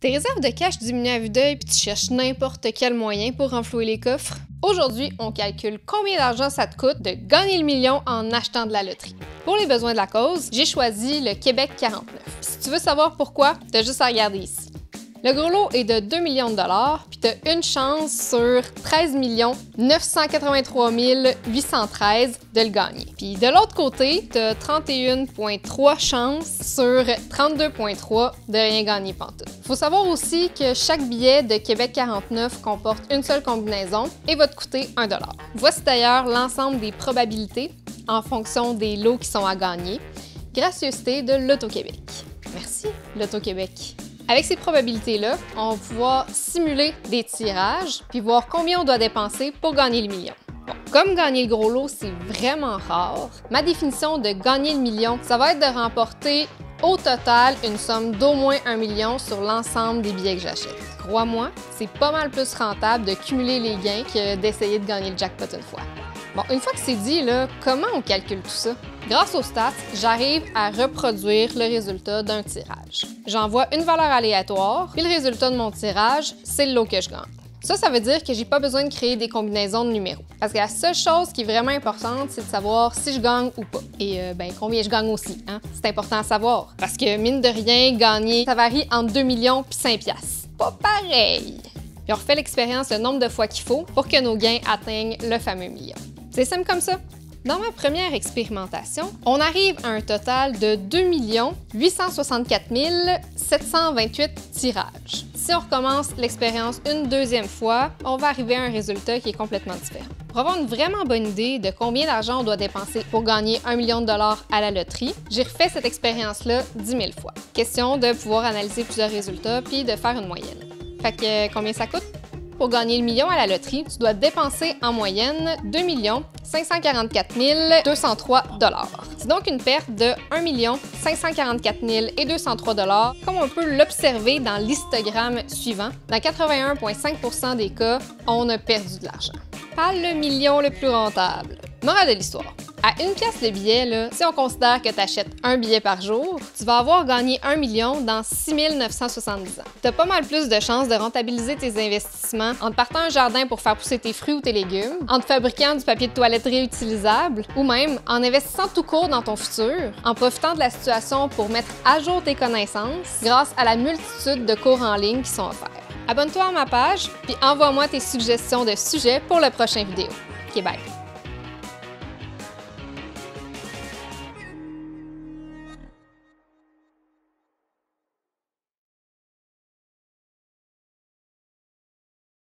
Tes réserves de cash diminuent à vue d'œil puis tu cherches n'importe quel moyen pour renflouer les coffres? Aujourd'hui, on calcule combien d'argent ça te coûte de gagner le million en achetant de la loterie. Pour les besoins de la cause, j'ai choisi le Québec 49. Puis si tu veux savoir pourquoi, t'as juste à regarder ici. Le gros lot est de 2 millions de dollars, puis t'as une chance sur 13 983 813 de le gagner. Puis de l'autre côté, t'as 31,3 chances sur 32,3 de rien gagner pantoute. Faut savoir aussi que chaque billet de Québec 49 comporte une seule combinaison et va te coûter 1 $. Voici d'ailleurs l'ensemble des probabilités en fonction des lots qui sont à gagner. Gracieuseté de l'Auto-Québec. Merci, l'Auto-Québec. Avec ces probabilités-là, on va pouvoir simuler des tirages puis voir combien on doit dépenser pour gagner le million. Bon, comme gagner le gros lot, c'est vraiment rare, ma définition de gagner le million, ça va être de remporter au total une somme d'au moins 1 million sur l'ensemble des billets que j'achète. Crois-moi, c'est pas mal plus rentable de cumuler les gains que d'essayer de gagner le jackpot une fois. Bon, une fois que c'est dit, là, comment on calcule tout ça? Grâce aux stats, j'arrive à reproduire le résultat d'un tirage. J'envoie une valeur aléatoire, puis le résultat de mon tirage, c'est le lot que je gagne. Ça veut dire que j'ai pas besoin de créer des combinaisons de numéros. Parce que la seule chose qui est vraiment importante, c'est de savoir si je gagne ou pas. Et combien je gagne aussi, hein? C'est important à savoir. Parce que, mine de rien, gagner, ça varie entre 2 millions puis 5 piastres. Pas pareil! Puis on refait l'expérience le nombre de fois qu'il faut pour que nos gains atteignent le fameux million. C'est simple comme ça. Dans ma première expérimentation, on arrive à un total de 2 864 728 tirages. Si on recommence l'expérience une deuxième fois, on va arriver à un résultat qui est complètement différent. Pour avoir une vraiment bonne idée de combien d'argent on doit dépenser pour gagner 1 million de dollars à la loterie, j'ai refait cette expérience-là 10 000 fois. Question de pouvoir analyser plusieurs résultats puis de faire une moyenne. Fait que combien ça coûte? Pour gagner le million à la loterie, tu dois dépenser en moyenne 2 544 203 $. C'est donc une perte de 1 544 203 $, comme on peut l'observer dans l'histogramme suivant. Dans 81,5% des cas, on a perdu de l'argent. Pas le million le plus rentable. Morale de l'histoire. À une pièce le billet, là, si on considère que tu achètes un billet par jour, tu vas avoir gagné 1 million dans 6 970 ans. Tu as pas mal plus de chances de rentabiliser tes investissements en te partant un jardin pour faire pousser tes fruits ou tes légumes, en te fabriquant du papier de toilette réutilisable ou même en investissant tout court dans ton futur, en profitant de la situation pour mettre à jour tes connaissances grâce à la multitude de cours en ligne qui sont offerts. Abonne-toi à ma page puis envoie-moi tes suggestions de sujets pour la prochaine vidéo. OK, bye!